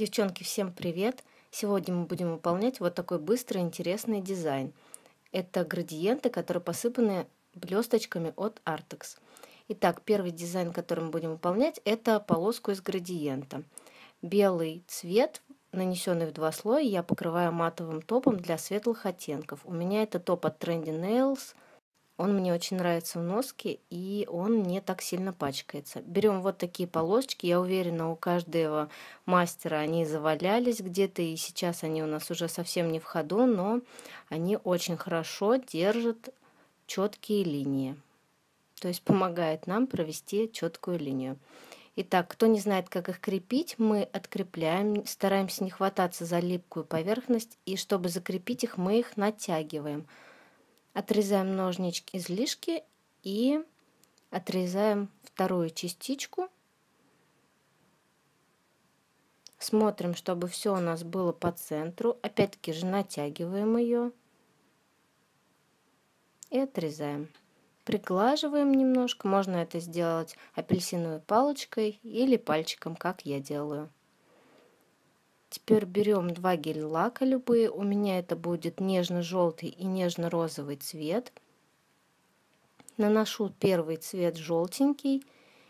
Девчонки, всем привет! Сегодня мы будем выполнять вот такой быстрый интересный дизайн. Это градиенты, которые посыпаны блесточками от Artex. Итак, первый дизайн, который мы будем выполнять, это полоску из градиента. Белый цвет, нанесенный в два слоя, я покрываю матовым топом для светлых оттенков. У меня это топ от Trendy Nails. Он мне очень нравится в носке, и он не так сильно пачкается. Берем вот такие полосочки. Я уверена, у каждого мастера они завалялись где-то, и сейчас они у нас уже совсем не в ходу, но они очень хорошо держат четкие линии. То есть помогает нам провести четкую линию. Итак, кто не знает, как их крепить, мы открепляем, стараемся не хвататься за липкую поверхность, и чтобы закрепить их, мы их натягиваем. Отрезаем ножнички излишки и отрезаем вторую частичку. Смотрим, чтобы все у нас было по центру. Опять-таки же натягиваем ее и отрезаем. Приглаживаем немножко. Можно это сделать апельсиновой палочкой или пальчиком, как я делаю. Теперь берем два гель-лака любые. У меня это будет нежно-желтый и нежно-розовый цвет. Наношу первый цвет желтенький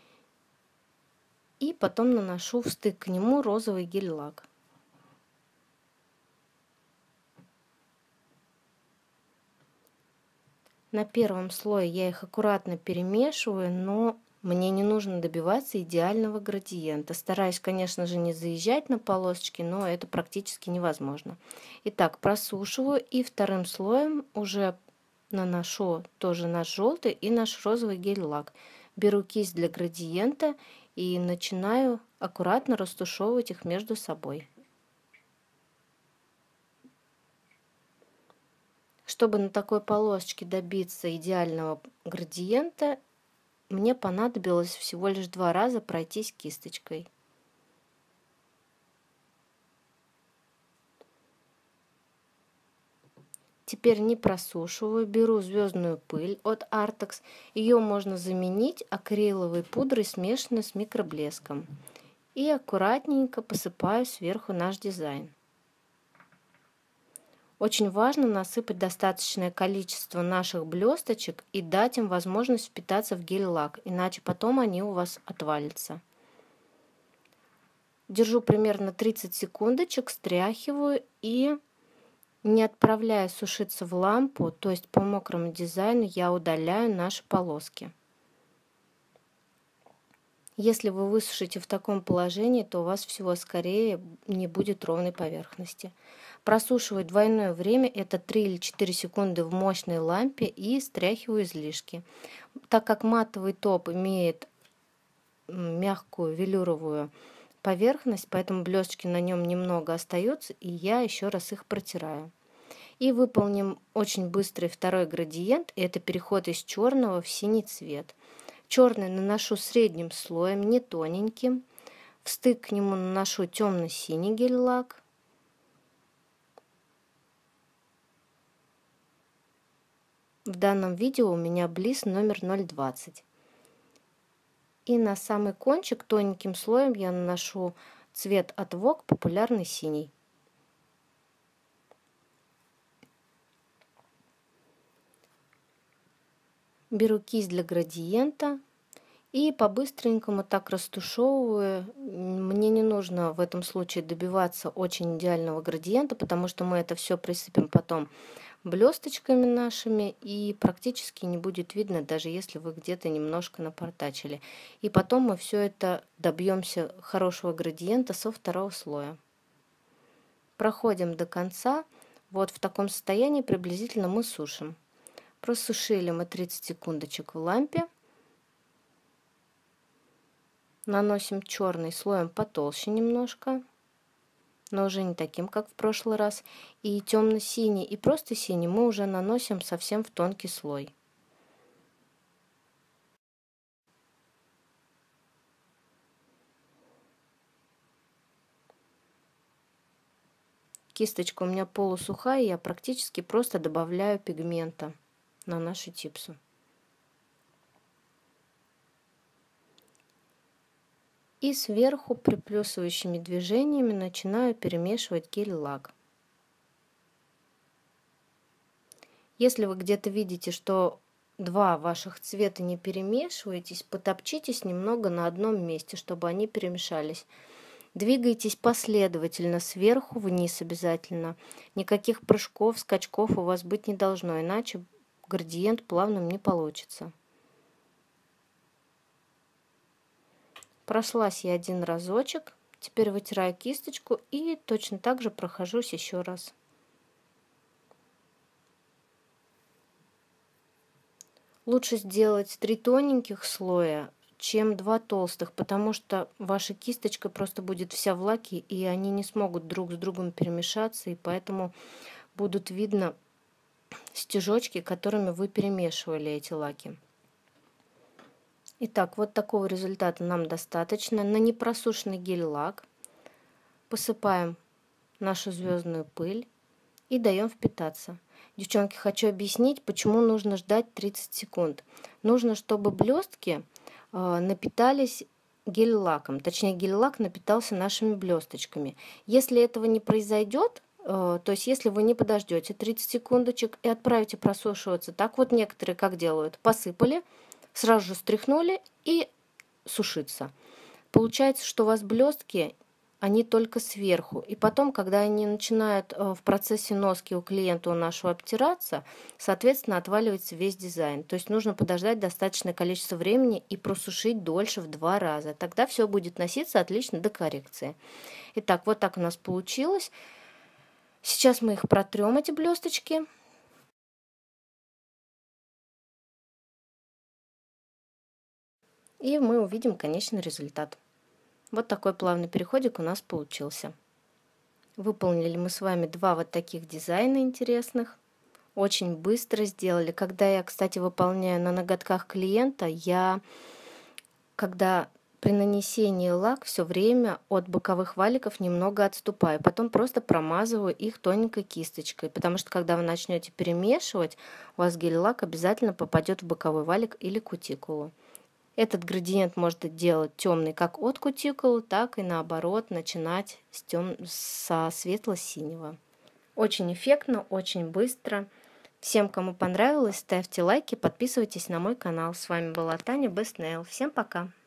и потом наношу в стык к нему розовый гель-лак. На первом слое я их аккуратно перемешиваю, но мне не нужно добиваться идеального градиента. Стараюсь, конечно же, не заезжать на полосочки, но это практически невозможно. Итак, просушиваю и вторым слоем уже наношу тоже наш желтый и наш розовый гель-лак. Беру кисть для градиента и начинаю аккуратно растушевывать их между собой. Чтобы на такой полосочке добиться идеального градиента, мне понадобилось всего лишь 2 раза пройтись кисточкой. Теперь не просушиваю, беру звездную пыль от Artex. Ее можно заменить акриловой пудрой, смешанной с микроблеском. И аккуратненько посыпаю сверху наш дизайн. Очень важно насыпать достаточное количество наших блесточек и дать им возможность впитаться в гель-лак, иначе потом они у вас отвалятся. Держу примерно 30 секундочек, стряхиваю и, не отправляя сушиться в лампу, то есть по мокрому дизайну, я удаляю наши полоски. Если вы высушите в таком положении, то у вас всего скорее не будет ровной поверхности. Просушиваю двойное время, это 3 или 4 секунды в мощной лампе, и стряхиваю излишки. Так как матовый топ имеет мягкую велюровую поверхность, поэтому блесточки на нем немного остаются, и я еще раз их протираю. И выполним очень быстрый второй градиент, это переход из черного в синий цвет. Черный наношу средним слоем, не тоненьким. В стык к нему наношу темно-синий гель-лак. В данном видео у меня блисс номер 020. И на самый кончик тоненьким слоем я наношу цвет от Vogue, популярный синий. Беру кисть для градиента и по-быстренькому так растушевываю. Мне не нужно в этом случае добиваться очень идеального градиента, потому что мы это все присыпем потом блесточками нашими, и практически не будет видно, даже если вы где-то немножко напортачили. И потом мы все это добьемся хорошего градиента со второго слоя. Проходим до конца. Вот в таком состоянии приблизительно мы сушим. Просушили мы 30 секундочек в лампе. Наносим черный слоем потолще немножко, но уже не таким, как в прошлый раз. И темно-синий, и просто синий мы уже наносим совсем в тонкий слой. Кисточка у меня полусухая, я практически просто добавляю пигмента на нашу типсу. И сверху приплюсывающими движениями начинаю перемешивать гель-лак. Если вы где-то видите, что два ваших цвета не перемешиваетесь, потопчитесь немного на одном месте, чтобы они перемешались. Двигайтесь последовательно, сверху вниз обязательно. Никаких прыжков, скачков у вас быть не должно, иначе градиент плавным не получится. Прошлась я один разочек, теперь вытираю кисточку и точно так же прохожусь еще раз. Лучше сделать 3 тоненьких слоя, чем 2 толстых, потому что ваша кисточка просто будет вся в лаке, и они не смогут друг с другом перемешаться, и поэтому будут видно стежочки, которыми вы перемешивали эти лаки. Итак, вот такого результата нам достаточно. На непросушенный гель-лак посыпаем нашу звездную пыль и даем впитаться. Девчонки, хочу объяснить, почему нужно ждать 30 секунд. Нужно, чтобы блестки напитались гель-лаком, точнее гель-лак напитался нашими блесточками. Если этого не произойдет, то есть если вы не подождете 30 секундочек и отправите просушиваться, так вот некоторые как делают, посыпали, сразу же стряхнули и сушиться. Получается, что у вас блестки, они только сверху. И потом, когда они начинают в процессе носки у клиента у нашего обтираться, соответственно, отваливается весь дизайн. То есть нужно подождать достаточное количество времени и просушить дольше в 2 раза. Тогда все будет носиться отлично до коррекции. Итак, вот так у нас получилось. Сейчас мы их протрем, эти блесточки. И мы увидим конечный результат. Вот такой плавный переходик у нас получился. Выполнили мы с вами 2 вот таких дизайна интересных. Очень быстро сделали. Когда я, кстати, выполняю на ноготках клиента, когда при нанесении лак все время от боковых валиков немного отступаю. Потом просто промазываю их тоненькой кисточкой. Потому что когда вы начнете перемешивать, у вас гель-лак обязательно попадет в боковой валик или кутикулу. Этот градиент можно делать темный как от кутикулы, так и наоборот начинать со светло-синего. Очень эффектно, очень быстро. Всем, кому понравилось, ставьте лайки, подписывайтесь на мой канал. С вами была Таня Best Nail. Всем пока!